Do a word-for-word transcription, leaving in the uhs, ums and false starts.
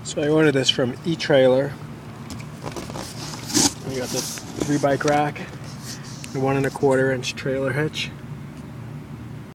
So I ordered this from e-trailer. We got this three bike rack, a one and a quarter inch trailer hitch.